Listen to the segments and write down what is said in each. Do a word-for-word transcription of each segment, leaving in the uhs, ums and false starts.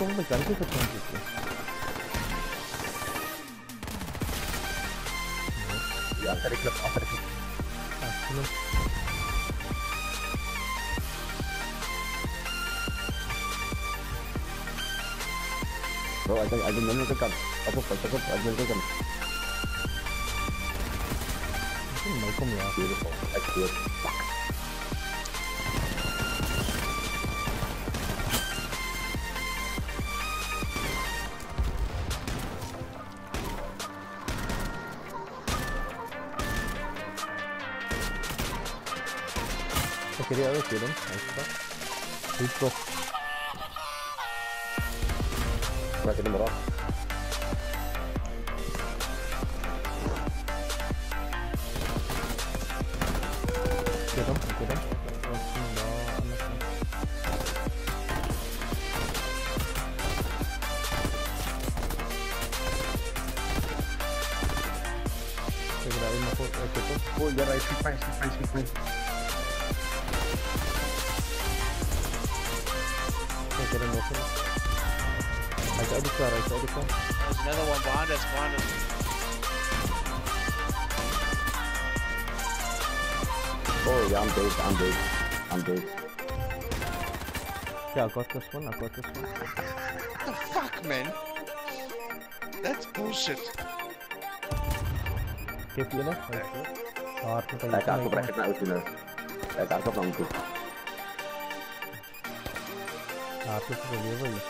kom met kan ik het doen. Ja, tarik klep, apa tarik klep. Ah, belum. Bro, ada ada mana tekan? Apa tekan? Ada tekan. Ini mau kom ya. Beautiful. That's good. Ik heb ook weer hem. Goed toch. Maak hem eraf. Ik heb hem, ik heb hem. Ik heb daar helemaal voor. Ik heb hem. Oh, ja, right. Sweet fine, sweet fine, sweet fine. Ik heb hem nog. Hij is uit de kar, hij is uit de kar. There's another one behind us, behind us. Oh, yeah, I'm dead, I'm dead. I'm dead. Yeah, I got this one, I got this one. What the fuck, man? That's bullshit. Kijk je nog? Hard met Kijk, aku bracket nak udah. Kijk, aku belum tuh. Hard is de level is.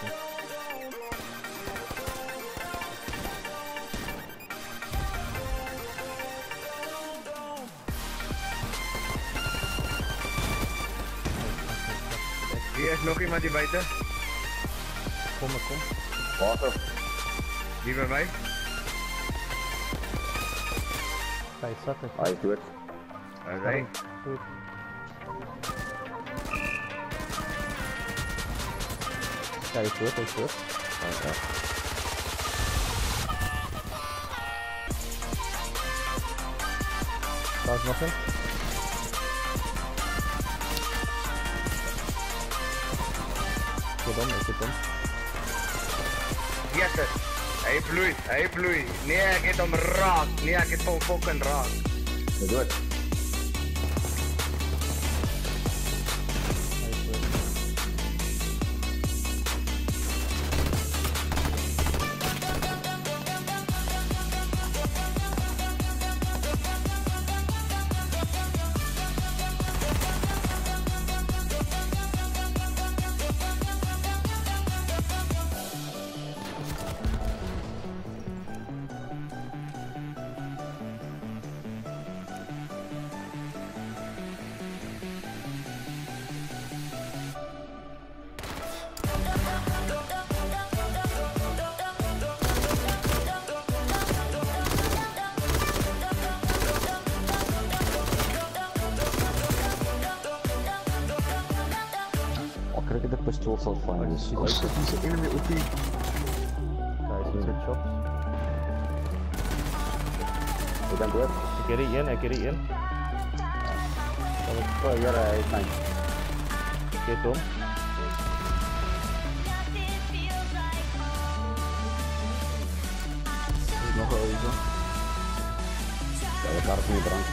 Hier is nog iemand die buiten. Kom maar, kom. Water. Die bij mij. Hij zat er. Hij doet. Oké. Goed. Hij is goed, hij is goed. Oké. Daar is nog een. Ik heb hem, ik heb hem. Yes, hij bloeit, hij bloeit. Nee, ik heb hem raak. Nee, ik heb hem fucking raak. Hij doet. Hij is goed. Krijg ik de pistool zo fijn. Dus oh shit, die is enemy O P. Hij is een headshot. Ik ben dood. Ik heb er één, ik heb er één. Oh ja, hij is fijn. Ik heb hem. Nog wel even. Ja, we gaan het niet drank.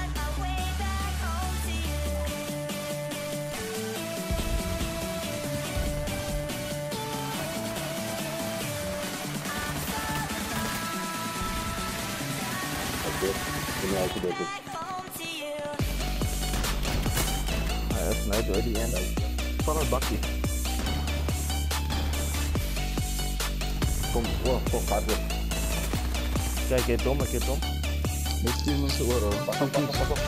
Ini aku dapat. Hij is net door die end. Van het bakje. Kom, wow, kom, harder. Kijk, ik heb hem, ik heb hem. Niet zien mensen horen. Pas op, pas op, pas op.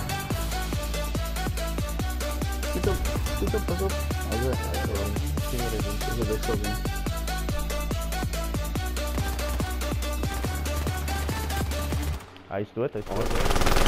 Schiet op, schiet op, pas op. Oké, misschien weer even. Dat is het best wel doen. Hij is dood, hij is dood.